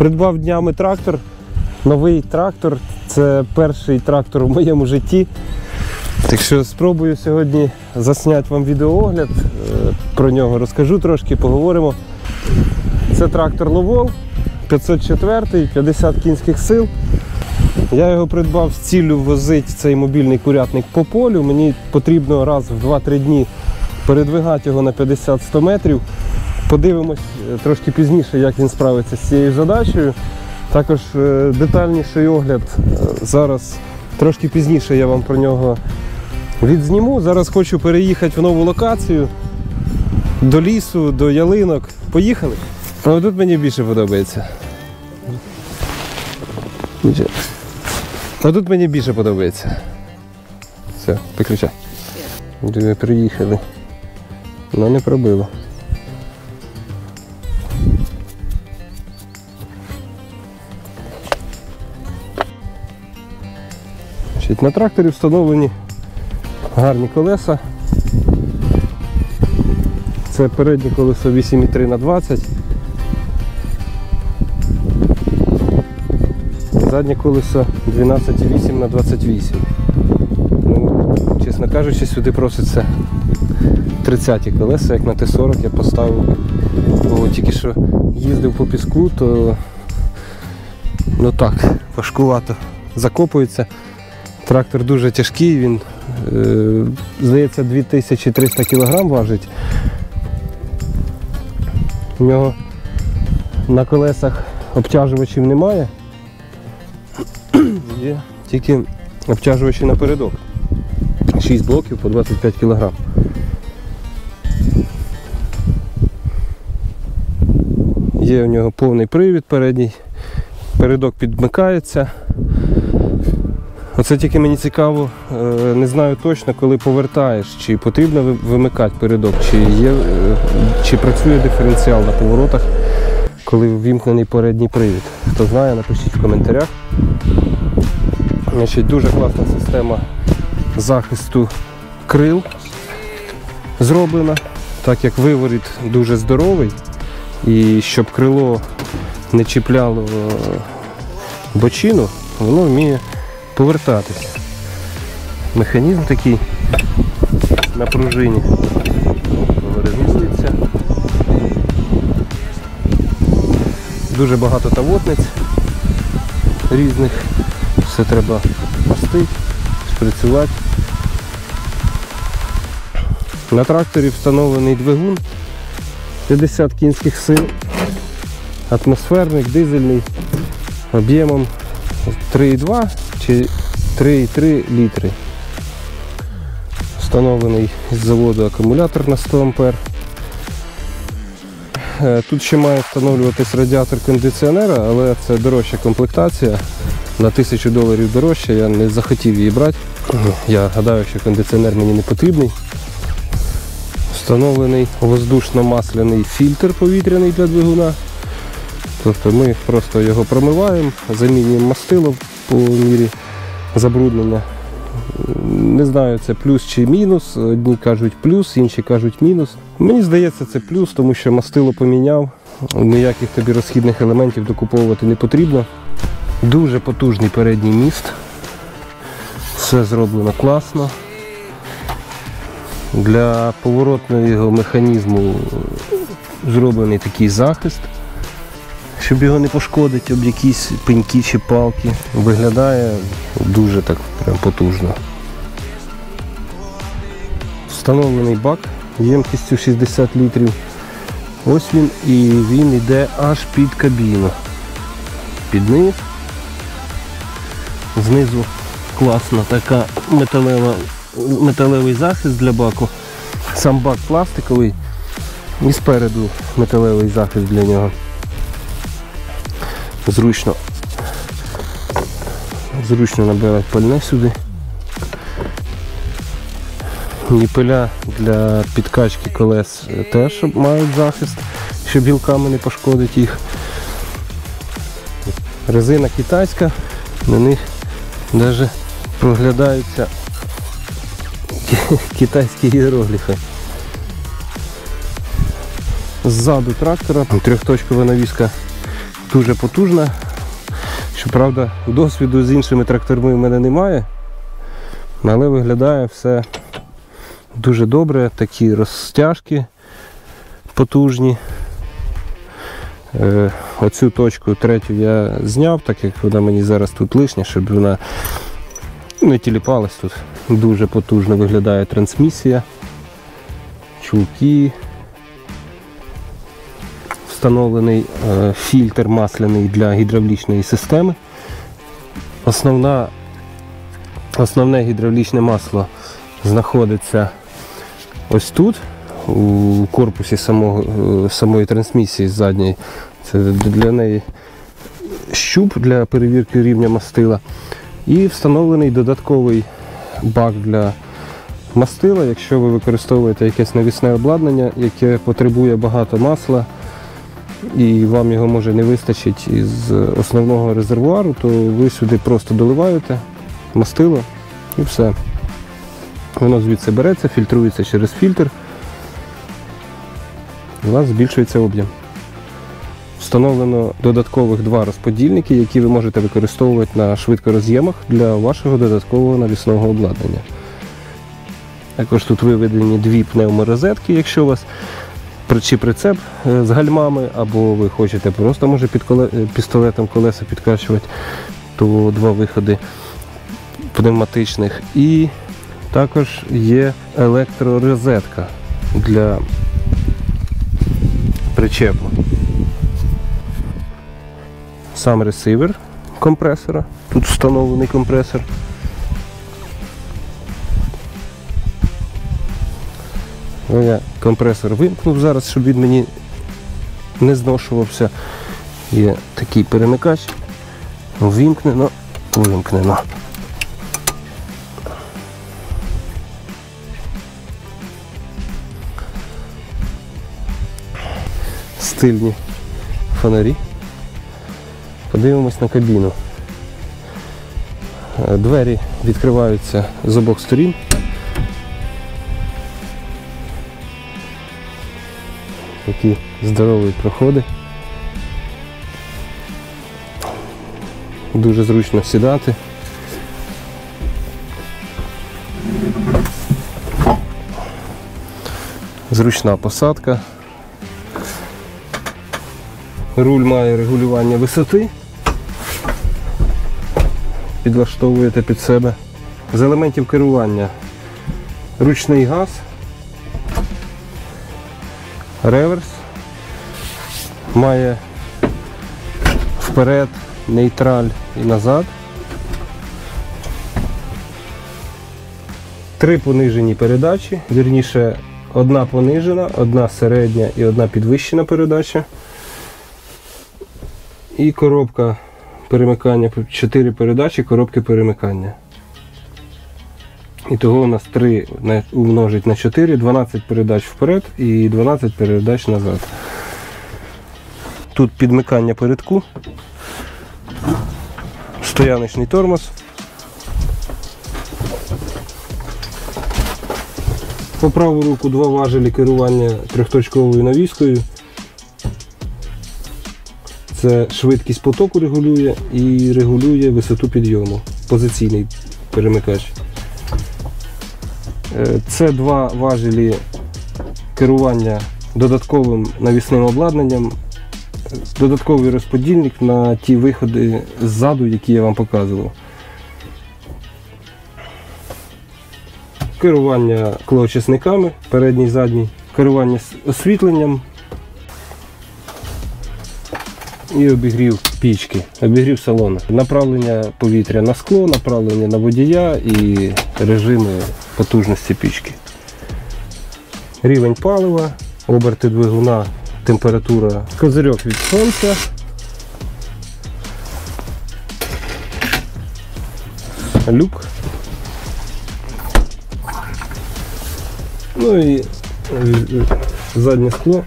Придбав днями трактор, новий трактор, це перший трактор в моєму житті. Так що спробую сьогодні засняти вам відеоогляд, про нього розкажу трошки, поговоримо. Це трактор Lovol 504, 50 кінських сил. Я його придбав з ціллю возити цей мобільний курятник по полю. Мені потрібно раз в 2-3 дні передвигати його на 50-100 метрів. Подивимось трошки пізніше, як він справиться з цією задачею. Також детальніший огляд зараз, трошки пізніше я вам про нього відзніму. Зараз хочу переїхати в нову локацію, до лісу, до ялинок. Поїхали? А тут мені більше подобається. А тут мені більше подобається. Все, виключай. Ми приїхали. Ну не пробило. На тракторі встановлені гарні колеса. Це переднє колесо 8,3х20. Заднє колесо 12,8х28. Ну, чесно кажучи, сюди проситься 30-ті колеса, як на Т-40 я поставив. Бо тільки що їздив по піску, то ну так, важкувато закопується. Трактор дуже тяжкий, він, здається, 2300 кг важить. У нього на колесах обтяжувачів немає, є тільки обтяжувачі напередок. 6 блоків по 25 кг. Є у нього повний привід передній, передок підмикається. Оце тільки мені цікаво, не знаю точно, коли повертаєш, чи потрібно вимикати передок, чи працює диференціал на поворотах, коли ввімкнений передній привід. Хто знає, напишіть в коментарях. Значить, дуже класна система захисту крил зроблена, так як виворіт дуже здоровий, і щоб крило не чіпляло бочину, воно вміє повертатися. Механізм такий на пружині. Розміститься. Дуже багато тавотниць різних. Все треба мастити, шприцювати. На тракторі встановлений двигун 50 кінських сил. Атмосферник, дизельний, об'ємом 3,2 чи 3,3 літри. Встановлений з заводу акумулятор на 100 А. Тут ще має встановлюватись радіатор кондиціонера, але це дорожча комплектація. На $1000 дорожче, я не захотів її брати. Я гадаю, що кондиціонер мені не потрібний. Встановлений воздушно-масляний фільтр повітряний для двигуна. Тобто ми просто його промиваємо, замінюємо мастило по мірі забруднення. Не знаю, це плюс чи мінус. Одні кажуть плюс, інші кажуть мінус. Мені здається, це плюс, тому що мастило поміняв. Ніяких тобі розхідних елементів докуповувати не потрібно. Дуже потужний передній міст. Все зроблено класно. Для поворотного механізму зроблений такий захист, щоб його не пошкодити об якісь пеньки чи палки. Виглядає дуже так прям потужно. Встановлений бак ємкістю 60 літрів. Ось він, і він йде аж під кабіну. Під низ. Знизу класна така металевий захист для баку. Сам бак пластиковий і спереду металевий захист для нього. Зручно набирати пальне сюди. Ніпеля для підкачки колес теж мають захист, щоб гілками не пошкодити їх. Резина китайська, на них навіть проглядаються китайські іерогліфи. Ззаду трактора трьохточкова навіска дуже потужна. Щоправда, досвіду з іншими тракторами в мене немає, але виглядає все дуже добре, такі розтяжки потужні. Оцю точку третю я зняв, так як вона мені зараз тут лишня, щоб вона не тіліпалась тут. Дуже потужно виглядає трансмісія, чулки, встановлений фільтр масляний для гідравлічної системи. Основне гідравлічне масло знаходиться ось тут, у корпусі самої трансмісії задньої. Це для неї щуп для перевірки рівня мастила. І встановлений додатковий бак для мастила, якщо ви використовуєте якесь навісне обладнання, яке потребує багато масла, і вам його може не вистачить із основного резервуару, то ви сюди просто доливаєте мастило і все. Воно звідси береться, фільтрується через фільтр, і у вас збільшується об'єм. Встановлено додаткових 2 розподільники, які ви можете використовувати на швидкороз'ємах для вашого додаткового навісного обладнання. Також тут виведені 2 пневморозетки, якщо у вас чи прицеп з гальмами, або ви хочете просто може пістолетом колеса підкачувати, то 2 виходи пневматичних. І також є електророзетка для причепу. Сам ресивер компресора, тут встановлений компресор. Я компресор вимкнув зараз, щоб він мені не зношувався. Є такий перемикач. Вимкнено, вимкнено. Стильні фонарі. Подивимось на кабіну. Двері відкриваються з обох сторін. Такі здорові проходи. Дуже зручно сідати. Зручна посадка. Руль має регулювання висоти. Підлаштовуєте під себе. З елементів керування ручний газ, реверс, має вперед, нейтраль і назад. 3 понижені передачі, вірніше 1 понижена, 1 середня і 1 підвищена передача. І коробка перемикання, 4 передачі, коробки перемикання. І того у нас 3 умножить на 4, 12 передач вперед і 12 передач назад. Тут підмикання передку, стояночний тормоз. По праву руку 2 важелі керування 3-точковою навіскою. Це швидкість потоку регулює і регулює висоту підйому. Позиційний перемикач. Це 2 важелі керування додатковим навісним обладнанням, додатковий розподільник на ті виходи ззаду, які я вам показував. Керування клоочисниками, передній, задній, керування освітленням і обігрів пічки, обігрів салону. Направлення повітря на скло, направлення на водія і режими потужності пічки. Рівень палива, оберти двигуна, температура, козирьок від сонця. Люк. Ну і заднє скло.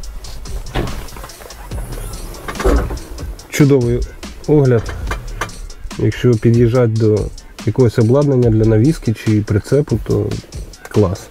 Чудовий огляд, якщо під'їжджати до якогось обладнання для навіски чи прицепу, то клас.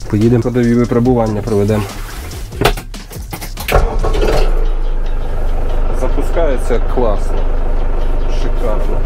Поїдемо, ходові випробування проведемо. Запускається класно, шикарно.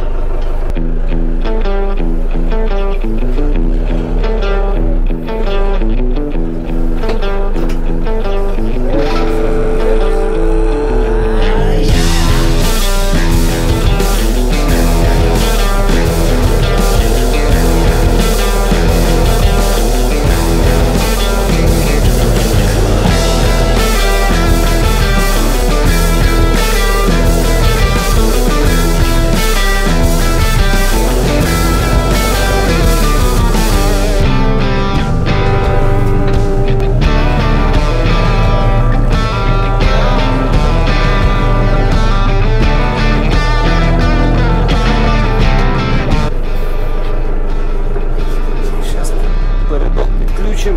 Підключимо.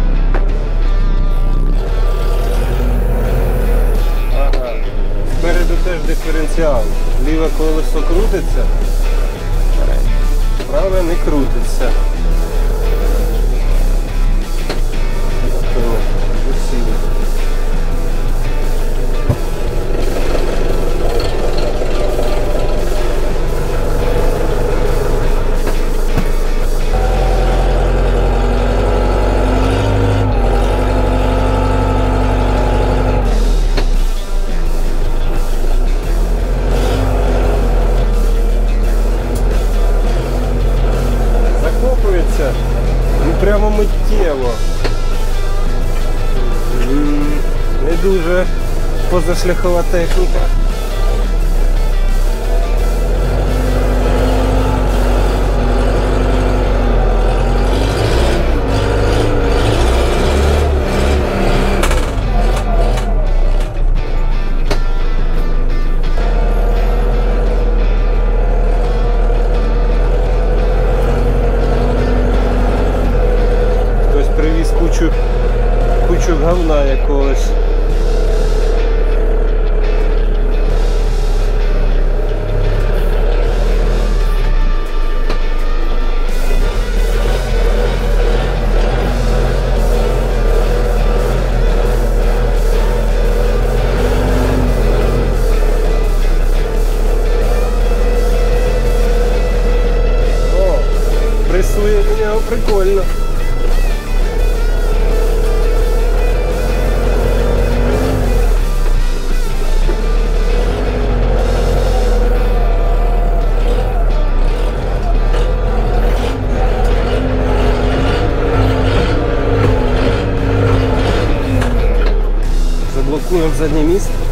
Ага. Спереду теж диференціал. Ліве колесо крутиться, праве не крутиться. Усі. Ну прямо миттєво. Не дуже позашляхова техніка. Кучу говна якогось. О, пресує мене, прикольно. Заблокуємо заднє місце.